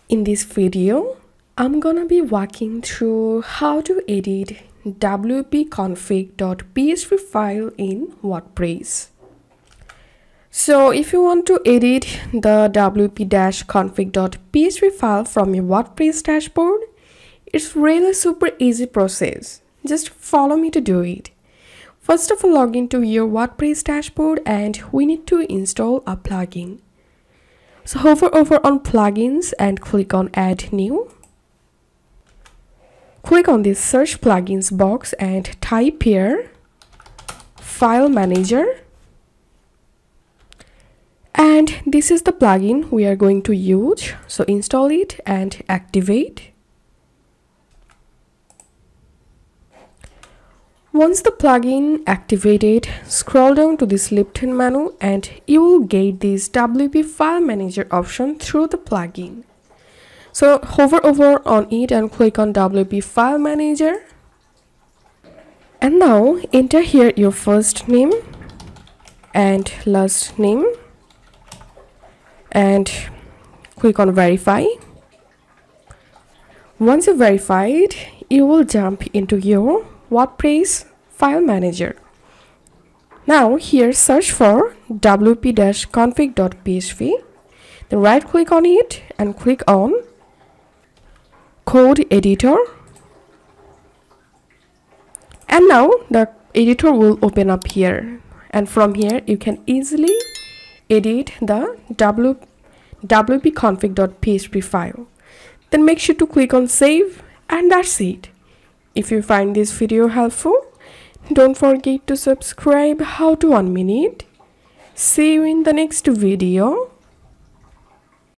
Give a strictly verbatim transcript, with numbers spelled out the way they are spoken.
In this video, I'm gonna be walking through how to edit w p config dot p h p file in WordPress. So if you want to edit the w p config dot p h p file from your WordPress dashboard, it's really super easy process. Just follow me to do it. First of all, log into your WordPress dashboard and we need to install a plugin. So hover over on plugins and click on add new. Click on this search plugins box and type here file manager. And this is the plugin we are going to use. So install it and activate. Once the plugin activated, scroll down to this left-hand menu and you will get this W P File Manager option through the plugin. So hover over on it and click on W P File Manager. And now enter here your first name and last name and click on verify. Once you verified, you will jump into your WordPress file manager. Now here search for w p config dot p h p. Then right click on it and click on code editor. And now the editor will open up here. And from here you can easily edit the w p config dot p h p file. Then make sure to click on save and that's it. If you find this video helpful, don't forget to subscribe. How to one minute. See you in the next video.